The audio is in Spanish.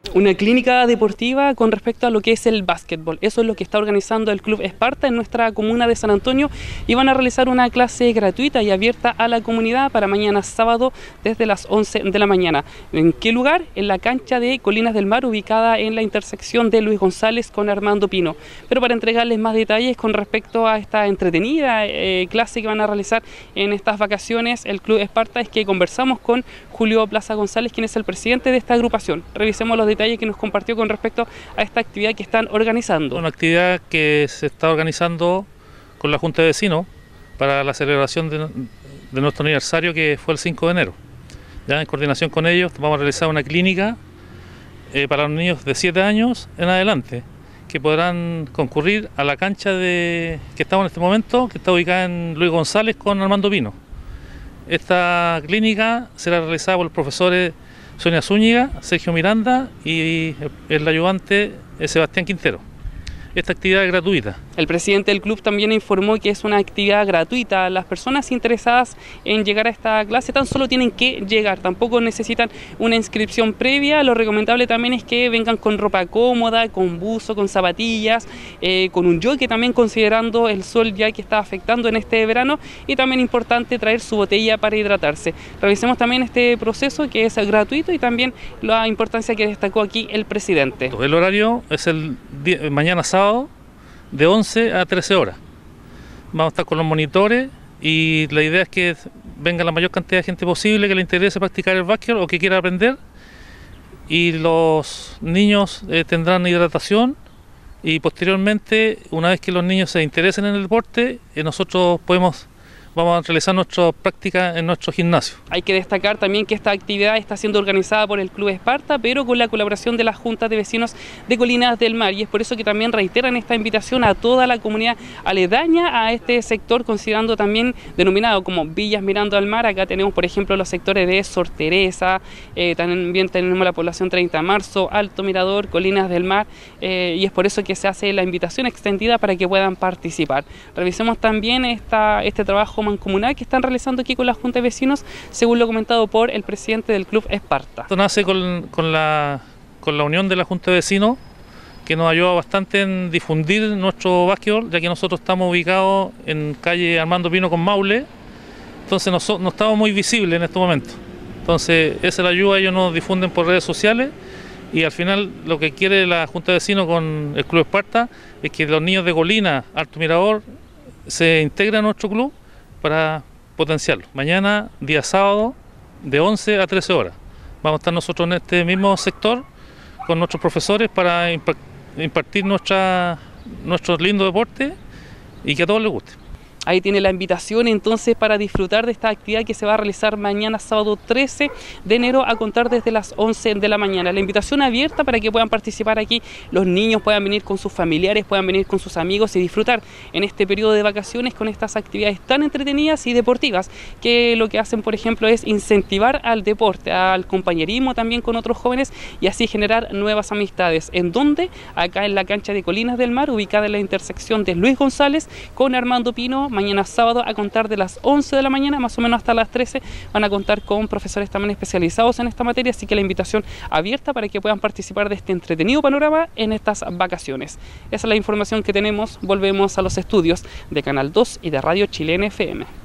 Una clínica deportiva con respecto a lo que es el básquetbol. Eso es lo que está organizando el Club Esparta en nuestra comuna de San Antonio y van a realizar una clase gratuita y abierta a la comunidad para mañana sábado desde las 11 de la mañana. ¿En qué lugar? En la cancha de Colinas del Mar, ubicada en la intersección de Luis González con Armando Pino. Pero para entregarles más detalles con respecto a esta entretenida clase que van a realizar en estas vacaciones el Club Esparta, es que conversamos con Julio Plaza González, quien es el presidente de esta agrupación. Revisemos los detalles que nos compartió con respecto a esta actividad que están organizando. Una actividad que se está organizando con la Junta de Vecinos para la celebración de nuestro aniversario, que fue el 5 de enero. Ya en coordinación con ellos vamos a realizar una clínica para los niños de 7 años en adelante, que podrán concurrir a la cancha que estamos en este momento, que está ubicada en Luis González con Armando Pino. Esta clínica será realizada por los profesores Sonia Zúñiga, Sergio Miranda y el ayudante Sebastián Quintero. Esta actividad es gratuita. El presidente del club también informó que es una actividad gratuita. Las personas interesadas en llegar a esta clase tan solo tienen que llegar, tampoco necesitan una inscripción previa. Lo recomendable también es que vengan con ropa cómoda, con buzo, con zapatillas, con un jockey también, considerando el sol ya que está afectando en este verano, y también importante traer su botella para hidratarse. Revisemos también este proceso, que es gratuito, y también la importancia que destacó aquí el presidente. El horario es mañana sábado de 11 a 13 horas. Vamos a estar con los monitores y la idea es que venga la mayor cantidad de gente posible que le interese practicar el básquet o que quiera aprender, y los niños tendrán hidratación, y posteriormente, una vez que los niños se interesen en el deporte, nosotros vamos a realizar nuestras prácticas en nuestro gimnasio. Hay que destacar también que esta actividad está siendo organizada por el Club Esparta, pero con la colaboración de la Junta de Vecinos de Colinas del Mar, y es por eso que también reiteran esta invitación a toda la comunidad aledaña a este sector, considerando también denominado como Villas Mirando al Mar. Acá tenemos, por ejemplo, los sectores de Sor Teresa, también tenemos la población 30 de Marzo, Alto Mirador, Colinas del Mar, y es por eso que se hace la invitación extendida para que puedan participar. Revisemos también este trabajo mancomunal que están realizando aquí con la Junta de Vecinos, según lo comentado por el presidente del Club Esparta. Esto nace con la unión de la Junta de Vecinos, que nos ayuda bastante en difundir nuestro básquetbol, ya que nosotros estamos ubicados en calle Armando Pino con Maule, entonces no estamos muy visibles en estos momentos. Entonces esa es la ayuda, ellos nos difunden por redes sociales, y al final lo que quiere la Junta de Vecinos con el Club Esparta es que los niños de Colina, Alto Mirador, se integren a nuestro club para potenciarlo. Mañana, día sábado, de 11 a 13 horas. Vamos a estar nosotros en este mismo sector con nuestros profesores para impartir nuestro lindo deporte y que a todos les guste. Ahí tiene la invitación entonces para disfrutar de esta actividad que se va a realizar mañana sábado 13 de enero a contar desde las 11 de la mañana. La invitación abierta para que puedan participar aquí, los niños puedan venir con sus familiares, puedan venir con sus amigos y disfrutar en este periodo de vacaciones con estas actividades tan entretenidas y deportivas, que lo que hacen, por ejemplo, es incentivar al deporte, al compañerismo también con otros jóvenes, y así generar nuevas amistades. ¿En dónde? Acá en la cancha de Colinas del Mar, ubicada en la intersección de Luis González con Armando Pino. Mañana sábado a contar de las 11 de la mañana, más o menos hasta las 13, van a contar con profesores también especializados en esta materia, así que la invitación abierta para que puedan participar de este entretenido panorama en estas vacaciones. Esa es la información que tenemos. Volvemos a los estudios de Canal 2 y de Radio Chilena FM.